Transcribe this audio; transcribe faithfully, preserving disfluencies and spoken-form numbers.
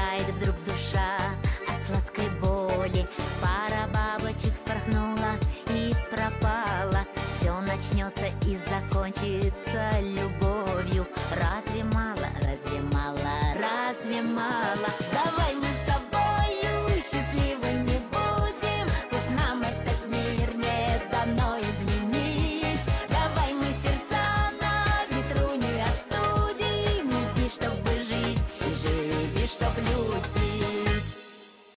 замирает вдруг душа от сладкой боли. Пара бабочек вспорхнула и пропала. Все начнется и закончится любовью. Разве мало, разве мало, разве мало? Давай